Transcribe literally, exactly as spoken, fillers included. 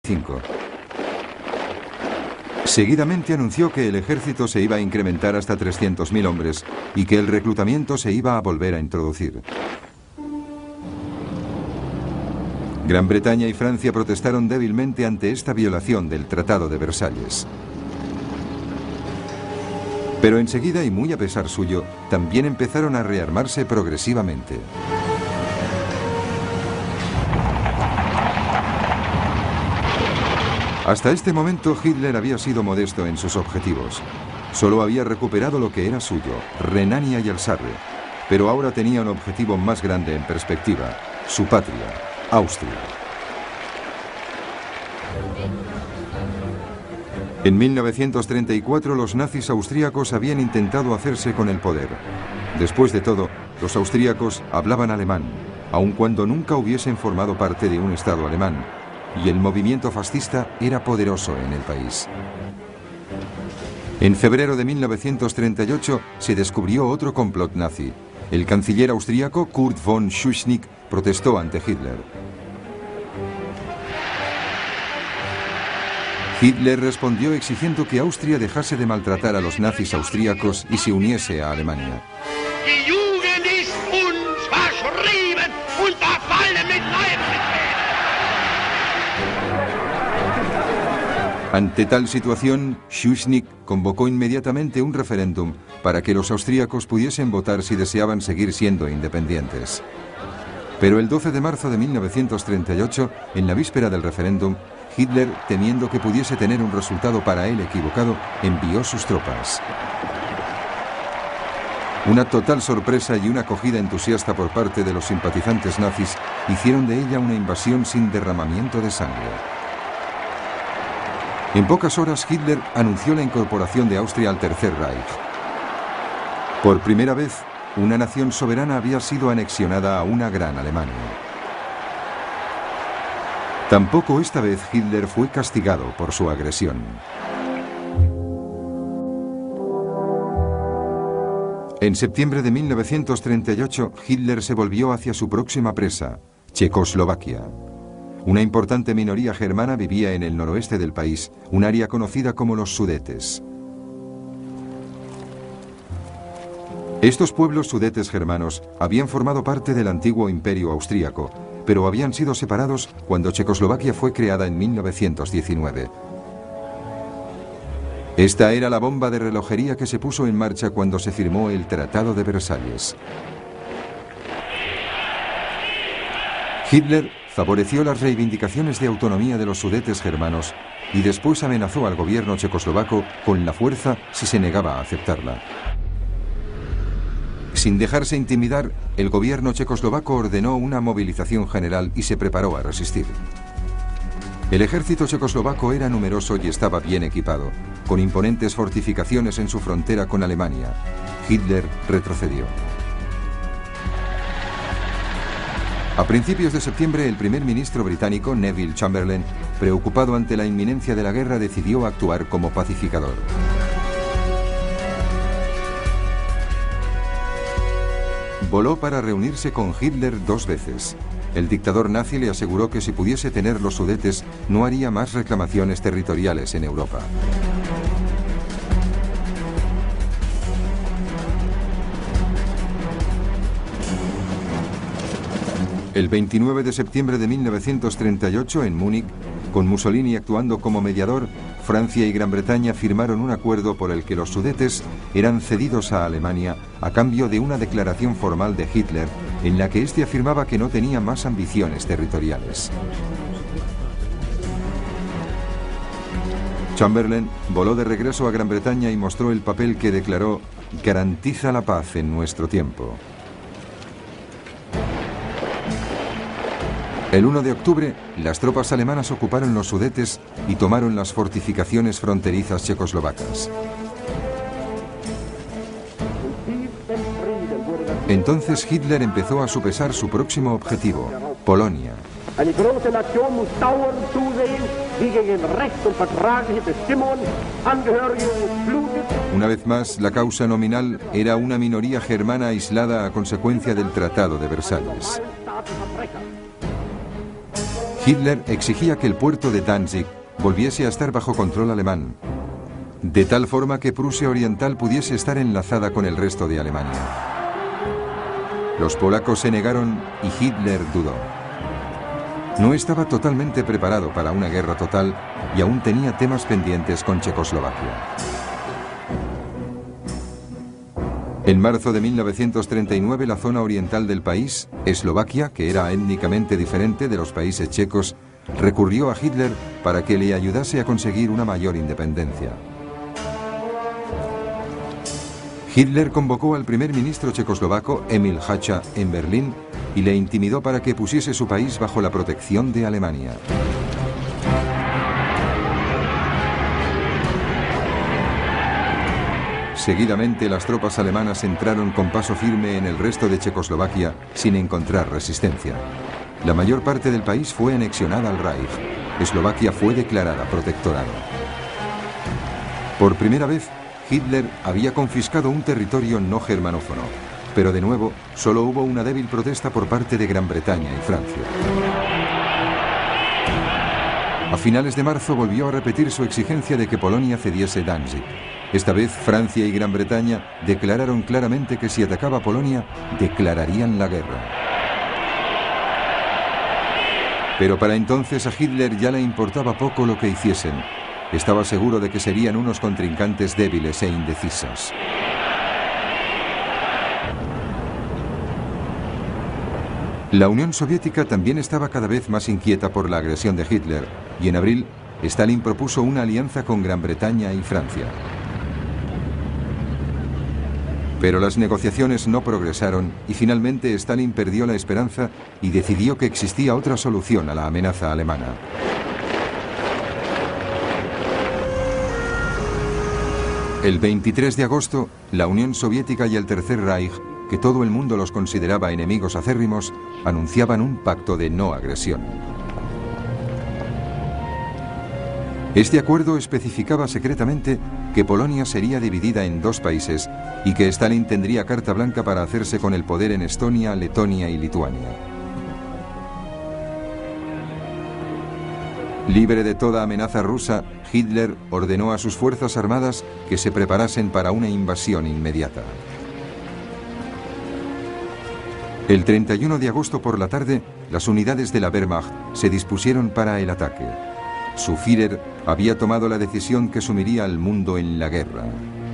cinco. Seguidamente anunció que el ejército se iba a incrementar hasta trescientos mil hombres y que el reclutamiento se iba a volver a introducir. Gran Bretaña y Francia protestaron débilmente ante esta violación del Tratado de Versalles. Pero enseguida, y muy a pesar suyo, también empezaron a rearmarse progresivamente. Hasta este momento Hitler había sido modesto en sus objetivos. Solo había recuperado lo que era suyo, Renania y Alsace, pero ahora tenía un objetivo más grande en perspectiva, su patria, Austria. En mil novecientos treinta y cuatro los nazis austríacos habían intentado hacerse con el poder. Después de todo, los austríacos hablaban alemán, aun cuando nunca hubiesen formado parte de un Estado alemán, y el movimiento fascista era poderoso en el país. En febrero de mil novecientos treinta y ocho se descubrió otro complot nazi. El canciller austríaco Kurt von Schuschnigg protestó ante Hitler. Hitler respondió exigiendo que Austria dejase de maltratar a los nazis austríacos y se uniese a Alemania. Ante tal situación, Schuschnigg convocó inmediatamente un referéndum para que los austríacos pudiesen votar si deseaban seguir siendo independientes. Pero el doce de marzo de mil novecientos treinta y ocho, en la víspera del referéndum, Hitler, temiendo que pudiese tener un resultado para él equivocado, envió sus tropas. Una total sorpresa y una acogida entusiasta por parte de los simpatizantes nazis hicieron de ella una invasión sin derramamiento de sangre. En pocas horas Hitler anunció la incorporación de Austria al Tercer Reich. Por primera vez, una nación soberana había sido anexionada a una gran Alemania. Tampoco esta vez Hitler fue castigado por su agresión. En septiembre de mil novecientos treinta y ocho, Hitler se volvió hacia su próxima presa, Checoslovaquia. Una importante minoría germana vivía en el noroeste del país, un área conocida como los Sudetes. Estos pueblos sudetes germanos habían formado parte del antiguo imperio austríaco, pero habían sido separados cuando Checoslovaquia fue creada en mil novecientos diecinueve. Esta era la bomba de relojería que se puso en marcha cuando se firmó el Tratado de Versalles. Hitler favoreció las reivindicaciones de autonomía de los sudetes germanos y después amenazó al gobierno checoslovaco con la fuerza si se negaba a aceptarla. Sin dejarse intimidar, el gobierno checoslovaco ordenó una movilización general y se preparó a resistir. El ejército checoslovaco era numeroso y estaba bien equipado, con imponentes fortificaciones en su frontera con Alemania. Hitler retrocedió. A principios de septiembre, el primer ministro británico, Neville Chamberlain, preocupado ante la inminencia de la guerra, decidió actuar como pacificador. Voló para reunirse con Hitler dos veces. El dictador nazi le aseguró que si pudiese tener los Sudetes, no haría más reclamaciones territoriales en Europa. El veintinueve de septiembre de mil novecientos treinta y ocho, en Múnich, con Mussolini actuando como mediador, Francia y Gran Bretaña firmaron un acuerdo por el que los Sudetes eran cedidos a Alemania a cambio de una declaración formal de Hitler en la que éste afirmaba que no tenía más ambiciones territoriales. Chamberlain voló de regreso a Gran Bretaña y mostró el papel que declaró «Garantiza la paz en nuestro tiempo». El uno de octubre, las tropas alemanas ocuparon los Sudetes y tomaron las fortificaciones fronterizas checoslovacas. Entonces Hitler empezó a sopesar su próximo objetivo, Polonia. Una vez más, la causa nominal era una minoría germana aislada a consecuencia del Tratado de Versalles. Hitler exigía que el puerto de Danzig volviese a estar bajo control alemán, de tal forma que Prusia Oriental pudiese estar enlazada con el resto de Alemania. Los polacos se negaron y Hitler dudó. No estaba totalmente preparado para una guerra total y aún tenía temas pendientes con Checoslovaquia. En marzo de mil novecientos treinta y nueve, la zona oriental del país, Eslovaquia, que era étnicamente diferente de los países checos, recurrió a Hitler para que le ayudase a conseguir una mayor independencia. Hitler convocó al primer ministro checoslovaco, Emil Hácha, en Berlín y le intimidó para que pusiese su país bajo la protección de Alemania. Seguidamente, las tropas alemanas entraron con paso firme en el resto de Checoslovaquia sin encontrar resistencia. La mayor parte del país fue anexionada al Reich. Eslovaquia fue declarada protectorado. Por primera vez, Hitler había confiscado un territorio no germanófono, pero de nuevo solo hubo una débil protesta por parte de Gran Bretaña y Francia. A finales de marzo volvió a repetir su exigencia de que Polonia cediese Danzig. Esta vez Francia y Gran Bretaña declararon claramente que si atacaba Polonia, declararían la guerra. Pero para entonces a Hitler ya le importaba poco lo que hiciesen. Estaba seguro de que serían unos contrincantes débiles e indecisos. La Unión Soviética también estaba cada vez más inquieta por la agresión de Hitler, y en abril, Stalin propuso una alianza con Gran Bretaña y Francia. Pero las negociaciones no progresaron y finalmente Stalin perdió la esperanza y decidió que existía otra solución a la amenaza alemana. El veintitrés de agosto, la Unión Soviética y el Tercer Reich, que todo el mundo los consideraba enemigos acérrimos, anunciaban un pacto de no agresión. Este acuerdo especificaba secretamente que Polonia sería dividida en dos países y que Stalin tendría carta blanca para hacerse con el poder en Estonia, Letonia y Lituania. Libre de toda amenaza rusa, Hitler ordenó a sus fuerzas armadas que se preparasen para una invasión inmediata. El treinta y uno de agosto por la tarde, las unidades de la Wehrmacht se dispusieron para el ataque. Su Führer había tomado la decisión que sumiría al mundo en la guerra.